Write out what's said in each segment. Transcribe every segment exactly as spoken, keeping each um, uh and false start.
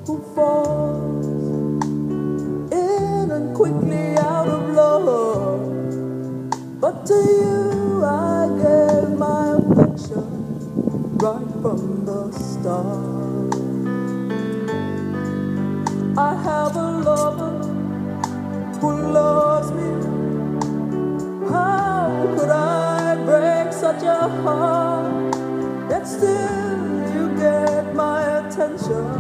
who falls in and quickly out of love. But to you I gave my affection right from the start. I have a lover who loves me. How could I break such a heart? Yet still you get my attention.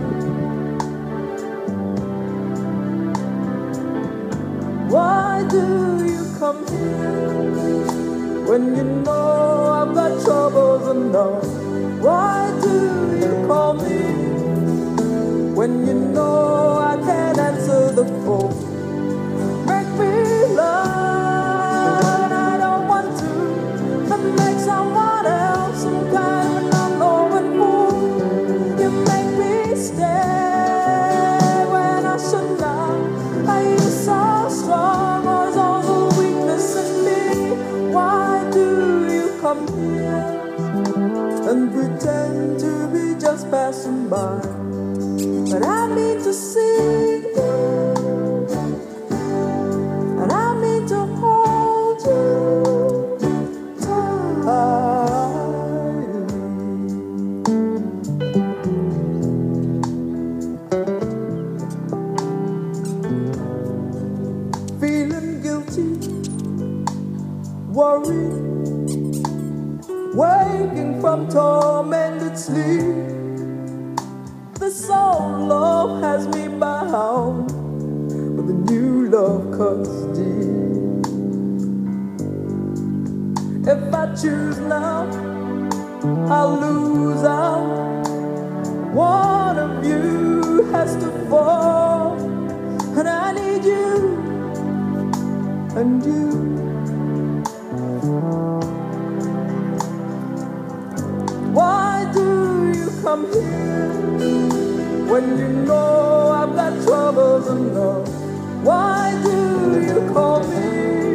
Why do you come here when you know I've got troubles enough? Why do you call me when you know I can't answer the phone? Make me love, and I don't want to, but make someone else some kind of not knowing fool. You make me stay when I should not. Are you so strong, or is all the weakness in me? Why do you come here and pretend to be just passing by? But I mean to see you, and I mean to hold you tightly. Feeling guilty, worried, waking from tormented sleep. This old love has me bound, but the new love cuts deep. If I choose now, I'll lose out. One of you has to fall, and I need you, and you. Why do you come here when you know I've got troubles enough? Why do you call me